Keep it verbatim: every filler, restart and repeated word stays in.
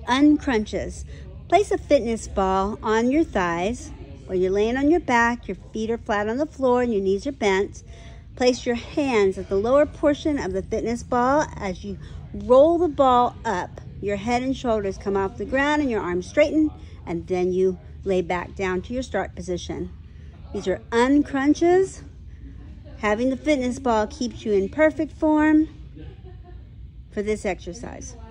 Uncrunches. Place a fitness ball on your thighs, or you're laying on your back, your feet are flat on the floor and your knees are bent. Place your hands at the lower portion of the fitness ball. As you roll the ball up, your head and shoulders come off the ground and your arms straighten, and then you lay back down to your start position. These are uncrunches. Having the fitness ball keeps you in perfect form for this exercise.